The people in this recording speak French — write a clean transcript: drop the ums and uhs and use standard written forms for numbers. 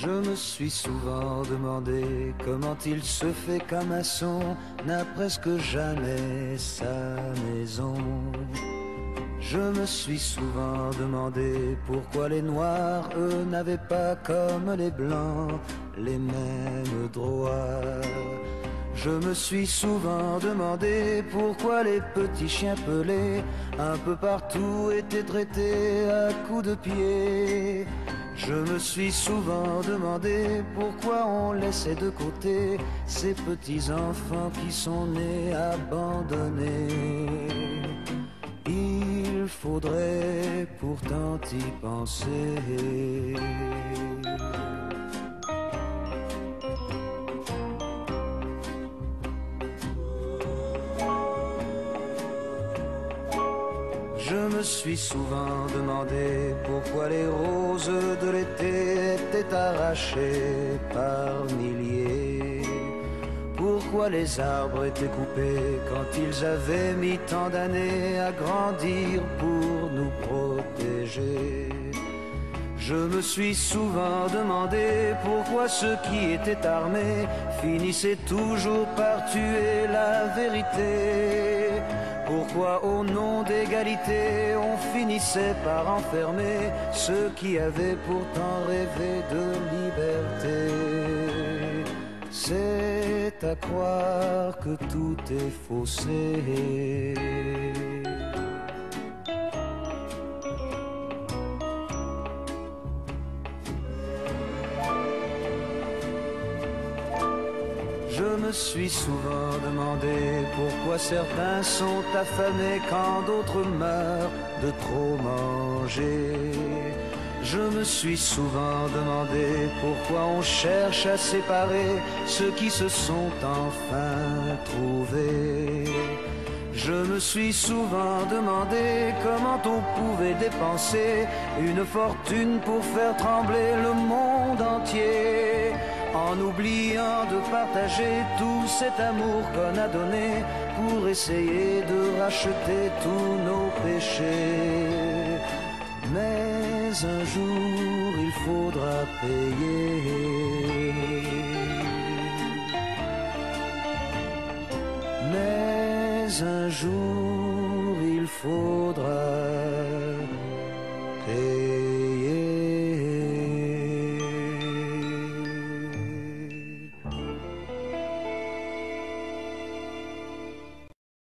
Je me suis souvent demandé comment il se fait qu'un maçon n'a presque jamais sa maison. Je me suis souvent demandé pourquoi les noirs, eux, n'avaient pas comme les blancs les mêmes droits. Je me suis souvent demandé pourquoi les petits chiens pelés un peu partout étaient traités à coups de pied. Je me suis souvent demandé pourquoi on laissait de côté ces petits enfants qui sont nés abandonnés. Il faudrait pourtant y penser. Je me suis souvent demandé pourquoi les roses de l'été étaient arrachées par milliers. Pourquoi les arbres étaient coupés quand ils avaient mis tant d'années à grandir pour nous protéger. Je me suis souvent demandé pourquoi ceux qui étaient armés finissaient toujours par tuer la vérité. Pourquoi au nom d'égalité on finissait par enfermer ceux qui avaient pourtant rêvé de liberté. C'est à croire que tout est faussé. Je me suis souvent demandé pourquoi certains sont affamés quand d'autres meurent de trop manger. Je me suis souvent demandé pourquoi on cherche à séparer ceux qui se sont enfin trouvés. Je me suis souvent demandé comment on pouvait dépenser une fortune pour faire trembler le monde entier, en oubliant de partager tout cet amour qu'on a donné pour essayer de racheter tous nos péchés. Mais un jour il faudra payer. Mais un jour il faudra payer.